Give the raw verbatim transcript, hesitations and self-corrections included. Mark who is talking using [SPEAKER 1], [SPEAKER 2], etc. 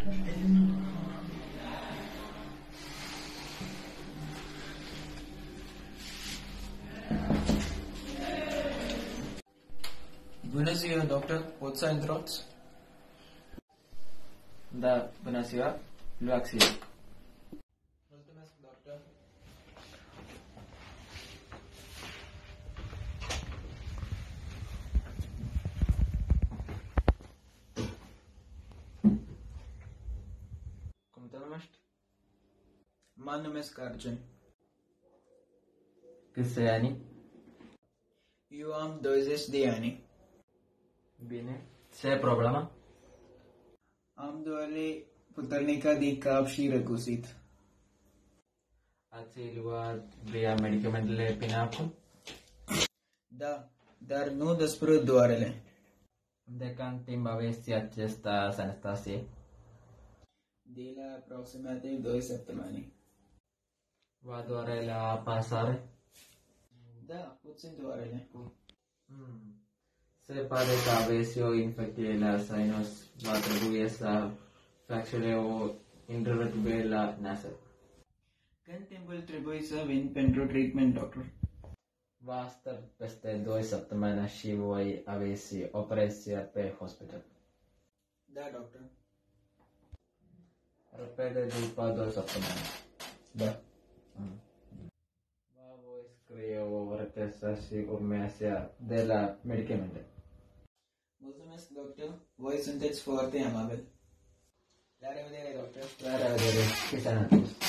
[SPEAKER 1] Bună ziua, doctor. Pot să introți?
[SPEAKER 2] Da, bună ziua. Luați-l.
[SPEAKER 1] Mulțumesc, doctor.
[SPEAKER 2] Cum te numești?
[SPEAKER 1] Mă numesc Arjun.
[SPEAKER 2] Câți ani?
[SPEAKER 1] Eu am douăzeci de ani.
[SPEAKER 2] Bine. Ce e problema?
[SPEAKER 1] Am durere puternică de cap și răgușit.
[SPEAKER 2] Ați luat via medicamentele până acum?
[SPEAKER 1] Da, dar nu despre doarele.
[SPEAKER 2] De când timp aveți această senzație?
[SPEAKER 1] De la aproximativ două săptămâni.
[SPEAKER 2] Vă doare la pasare?
[SPEAKER 1] Da, puțin doarele.
[SPEAKER 2] Hmm. Se pare că aveți o infecție la sinus. Va trebui să faceți o introducere la nasal.
[SPEAKER 1] Când timpul trebuie să vin pentru treatment, doctor?
[SPEAKER 2] Va sta peste două săptămâni și voi aveți operație pe hospital.
[SPEAKER 1] Da, doctor.
[SPEAKER 2] Repede după două săptămâni.
[SPEAKER 1] Da.
[SPEAKER 2] Mm. Vă voi scrie o rețetă și urmează de la medicamente.
[SPEAKER 1] Mulțumesc, doctor. Voi sunteți foarte amabil. La revedere, doctor.
[SPEAKER 2] La revedere. Și sănătos.